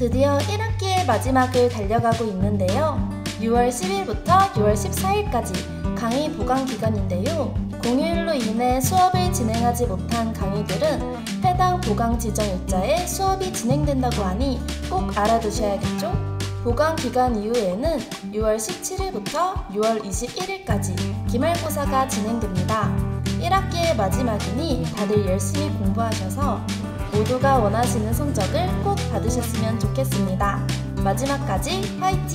드디어 1학기의 마지막을 달려가고 있는데요. 6월 10일부터 6월 14일까지 강의 보강 기간인데요. 공휴일로 인해 수업을 진행하지 못한 강의들은 해당 보강 지정 일자에 수업이 진행된다고 하니 꼭 알아두셔야겠죠? 보강 기간 이후에는 6월 17일부터 6월 21일까지 기말고사가 진행됩니다. 1학기의 마지막이니 다들 열심히 공부하셔서 모두가 원하시는 성적을 꼭 받으셨으면 좋겠습니다. 마지막까지 화이팅!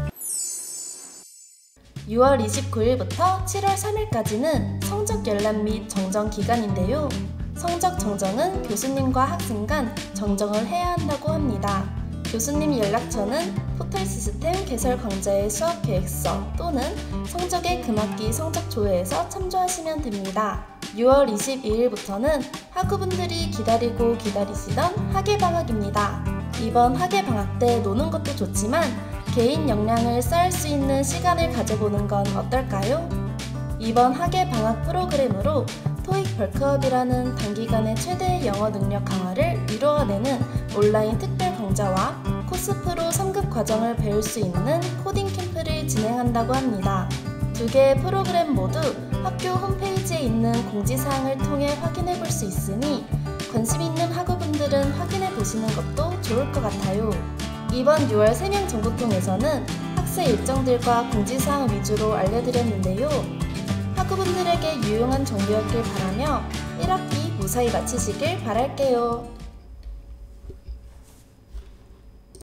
6월 29일부터 7월 3일까지는 성적 열람 및 정정 기간인데요. 성적 정정은 교수님과 학생 간 정정을 해야 한다고 합니다. 교수님 연락처는 포털 시스템 개설 강좌의 수업 계획서 또는 성적의 금학기 성적 조회에서 참조하시면 됩니다. 6월 22일부터는 학우분들이 기다리고 기다리시던 학예방학입니다. 이번 학예방학 때 노는 것도 좋지만 개인 역량을 쌓을 수 있는 시간을 가져보는 건 어떨까요? 이번 학예방학 프로그램으로 토익 벌크업이라는 단기간의 최대의 영어 능력 강화를 이루어내는 온라인 특별 강좌와 코스프로 3급 과정을 배울 수 있는 코딩 캠프를 진행한다고 합니다. 두 개의 프로그램 모두 학교 홈페이지에 있는 공지사항을 통해 확인해 볼 수 있으니 관심 있는 학우분들은 확인해 보시는 것도 좋을 것 같아요. 이번 6월 3명 정보통에서는 학생 일정들과 공지사항 위주로 알려드렸는데요. 학우분들에게 유용한 정보였길 바라며 1학기 무사히 마치시길 바랄게요.